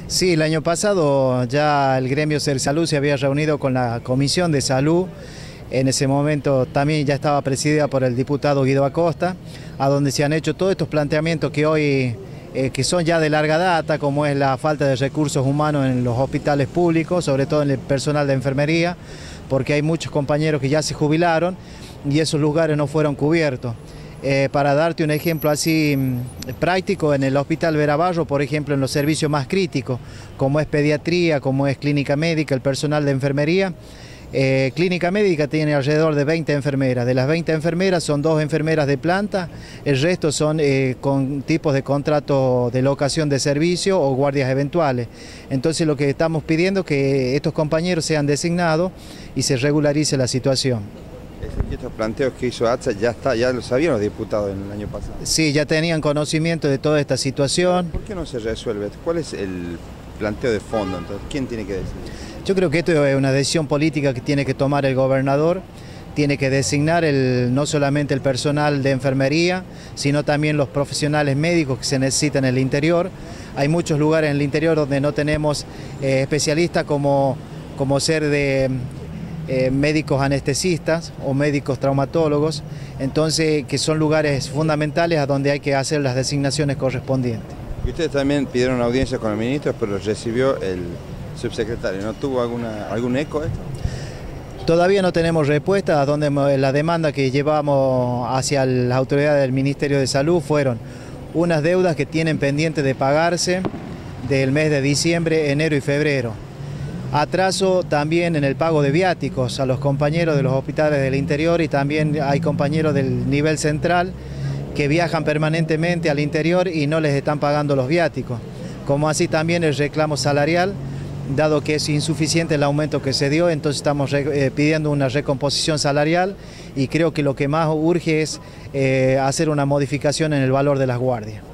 Sí, el año pasado ya el gremio Sersalud se había reunido con la Comisión de Salud. En ese momento también ya estaba presidida por el diputado Guido Acosta, a donde se han hecho todos estos planteamientos que hoy que son ya de larga data, como es la falta de recursos humanos en los hospitales públicos, sobre todo en el personal de enfermería, porque hay muchos compañeros que ya se jubilaron y esos lugares no fueron cubiertos. Para darte un ejemplo así práctico, en el Hospital Verabarro, por ejemplo, en los servicios más críticos, como es pediatría, como es clínica médica, el personal de enfermería, clínica médica tiene alrededor de 20 enfermeras. De las 20 enfermeras son 2 enfermeras de planta, el resto son con tipos de contrato de locación de servicio o guardias eventuales. Entonces lo que estamos pidiendo es que estos compañeros sean designados y se regularice la situación. Estos planteos que hizo ATSA ya lo sabían los diputados en el año pasado. Sí, ya tenían conocimiento de toda esta situación. ¿Por qué no se resuelve? ¿Cuál es el planteo de fondo? Entonces, ¿quién tiene que decidir? Yo creo que esto es una decisión política que tiene que tomar el gobernador, tiene que designar no solamente el personal de enfermería, sino también los profesionales médicos que se necesitan en el interior. Hay muchos lugares en el interior donde no tenemos especialistas como ser de médicos anestesistas o médicos traumatólogos, entonces que son lugares fundamentales a donde hay que hacer las designaciones correspondientes. Y ustedes también pidieron una audiencia con el ministro, pero recibió el subsecretario. ¿No tuvo algún eco esto? Todavía no tenemos respuesta a donde la demanda que llevamos hacia las autoridades del Ministerio de Salud fueron unas deudas que tienen pendiente de pagarse del mes de diciembre, enero y febrero. Atraso también en el pago de viáticos a los compañeros de los hospitales del interior y también hay compañeros del nivel central que viajan permanentemente al interior y no les están pagando los viáticos. Como así también el reclamo salarial, dado que es insuficiente el aumento que se dio, entonces estamos pidiendo una recomposición salarial y creo que lo que más urge es hacer una modificación en el valor de las guardias.